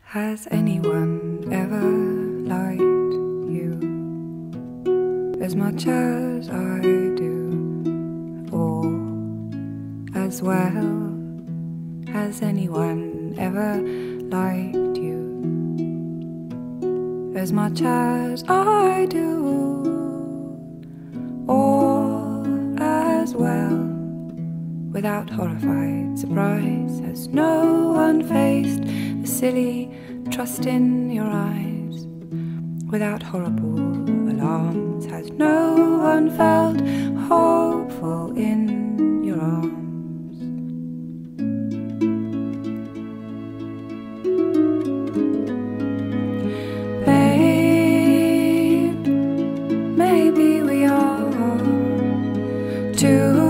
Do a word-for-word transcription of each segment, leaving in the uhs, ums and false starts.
Has anyone ever liked you as much as I do, or as well? Has anyone ever liked you as much as I do, or as well? Without horrified surprise, has no one faced the silly trust in your eyes? Without horrible alarms, has no one felt hopeful in your arms? Babe, maybe we are too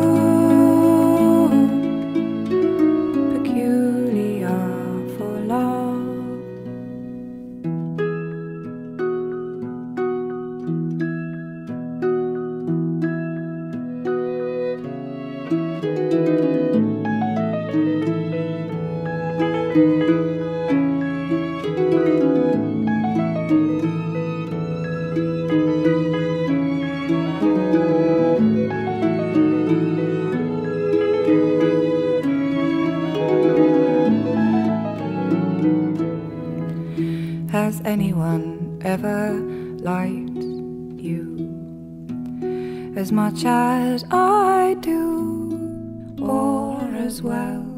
Has anyone ever liked you as much as I do, or as well?